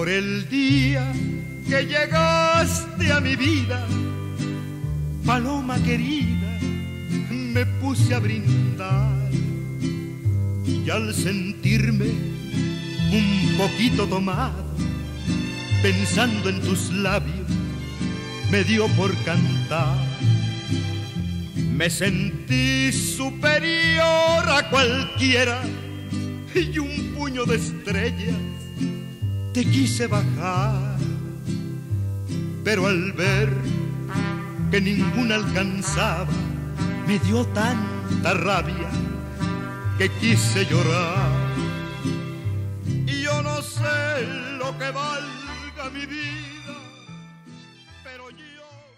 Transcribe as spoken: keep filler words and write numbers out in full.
Por el día que llegaste a mi vida, paloma querida, me puse a brindar. Y al sentirme un poquito tomado, pensando en tus labios, me dio por cantar. Me sentí superior a cualquiera y un puño de estrellas te quise bajar. Pero al ver que ninguna alcanzaba, me dio tanta rabia que quise llorar. Y yo no sé lo que valga mi vida, pero yo